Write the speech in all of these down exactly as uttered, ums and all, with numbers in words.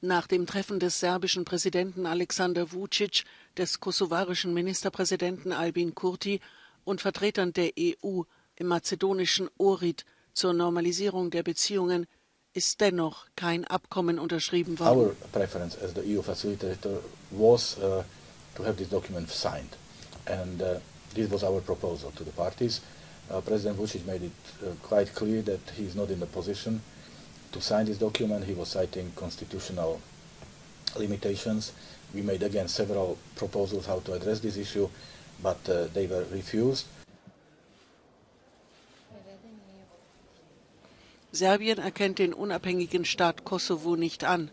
Nach dem Treffen des serbischen Präsidenten Aleksandar Vučić, des kosovarischen Ministerpräsidenten Albin Kurti und Vertretern der E U im mazedonischen Ohrid zur Normalisierung der Beziehungen ist dennoch kein Abkommen unterschrieben worden. Our preference as the E U facilitator was uh, to have this document signed, and uh, this was our proposal to the parties. Uh, President Vučić made it uh, quite clear that he is not in the position to sign this document. He was citing constitutional limitations. We made again several proposals how to address this issue, but uh, they were refused. Serbien erkennt den unabhängigen Staat Kosovo nicht an.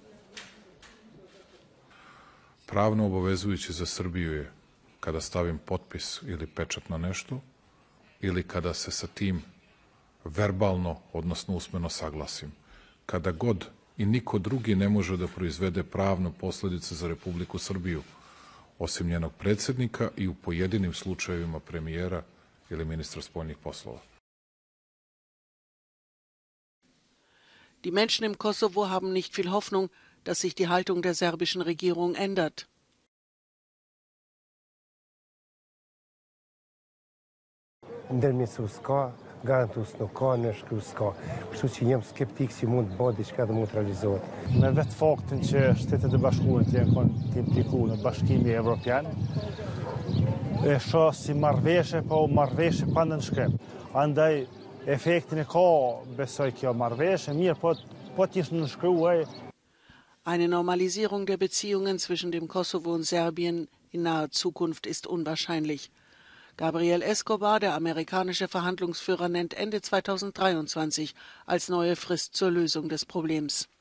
Pravno obavezujuće za Srbiju je kada stavim potpis ili pečat na nešto ili kada se sa tim verbalno, odnosno usmeno saglasim. Kada god i niko drugi ne može da proizvede pravne posledice za Republiku Srbiju, osim njenog predsjednika i u pojedinim slučajevima premijera ili ministra spoljnih poslova. Die Menschen im Kosovo haben nicht viel Hoffnung, dass sich die Haltung der serbischen Regierung ändert. Ndërmjetësu s'ka, garantus nuk ka, nëshkru s'ka. Kështu që jam skeptik si mund të bëhet diçka dhe mund të realizohet. Me vetë faktin që Shtetet e Bashkuara të janë kanë të implikuar në Bashkimin Evropian, e shoh si marrëveshje, po marrëveshje pa nënshkrim. Andaj efektin e ka, besoj kjo marrëveshje, mirë, po po të ishte nënshkruar. Eine Normalisierung der Beziehungen zwischen dem Kosovo und Serbien in naher Zukunft ist unwahrscheinlich. Gabriel Escobar, der amerikanische Verhandlungsführer, nennt Ende zweitausenddreiundzwanzig als neue Frist zur Lösung des Problems.